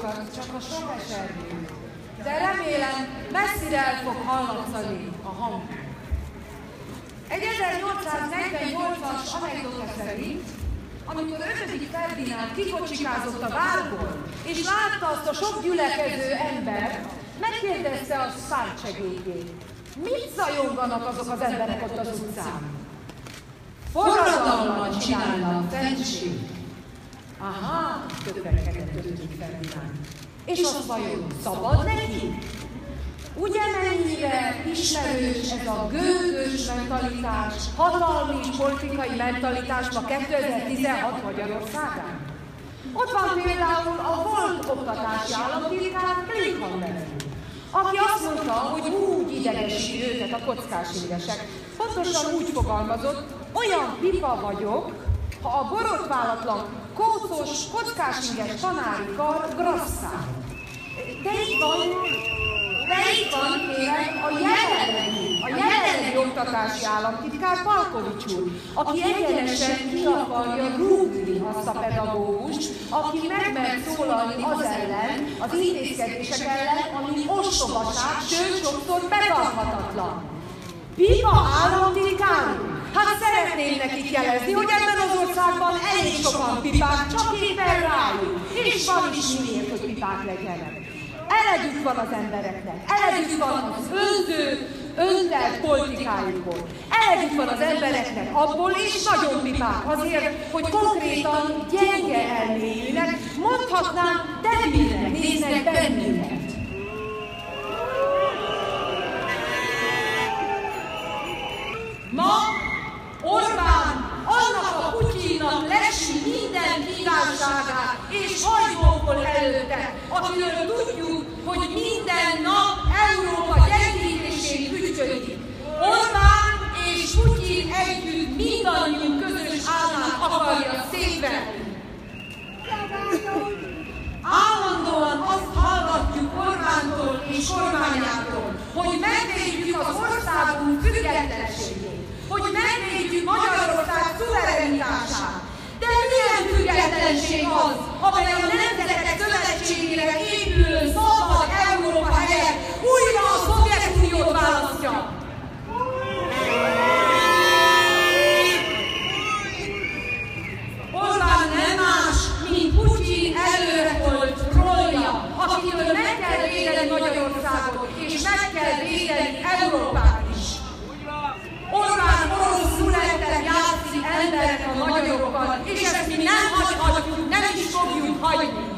szavakat, csak a sok esernyő. De remélem, messzire el fog hallatszani a hang. Egy 1848-as anekdota szerint, amikor 5. Ferdinánd kikocsikázott a várból, és látta azt a sok gyülekező embert, megkérdezte a szártsegédjét. Mit zajonganak azok az emberek ott az utcán? Forradalmat csinálnak, fenség. Aha, többrekedett 5. Ferdinánd. És az vajon szabad neki? Ugye mennyire ismerős ez a gőgös mentalitás, hatalmi politikai mentalitás ma 2016 Magyarországán? Ott van például a volt oktatási államtitkár Klingham, aki azt mondta, hogy úgy idegesít őket a kockáshingesek. Pontosan úgy fogalmazott, olyan pipa vagyok, ha a borotválatlan, kócos, kockáshinges tanári kar grasszál. De itt van, kérem, a jelenlegi oktatási államtitkár Palkovics úr, aki egyenesen ki akarja rúgni azt a pedagógust, aki megmert szólalni az ellen, az intézkedések ellen, ami ostobaság, sőt, sokszor betarthatatlan. Pipa államtitkár? Hát szeretném nekik jelezni, hogy ebben az országban elég sokan pipák, csak éppen rájuk, és van is miért, hogy pipák legyenek. Elegük van az embereknek, elegük van az öntelt politikájukból, elegük van az embereknek abból, és nagyon pipák azért, hogy konkrétan gyenge elméjűnek, mondhatnám, debilnek néznek bennünket. Ma Orbán annak a Putyinnak lesi minden kívánságát és hajtókol előtte, akiről tudjuk, hogy minden nap Európa gyengítését küzdködik. Orbán és Putyin együtt mindannyiunk közös álmát akarja szétverni. Állandóan azt hallgatjuk Orbántól és kormányától, hogy megvédjük az országunk függetlenségét, hogy megvédjük Magyarország szuverenitását. De milyen függetlenség az, amely a Nemzetek Szövetségére épülő szabad Európa helyett újra a Szovjetuniót választja? Orbán nem más, mint Putyin előreholt trollja, akitől meg kell védeni Magyarországot, és meg kell védeni Európát is. Orbán orosz rulettet játszik emberek a magyarokkal, és ezt mi nem hagyhatjuk, nem is fogjuk hagyni.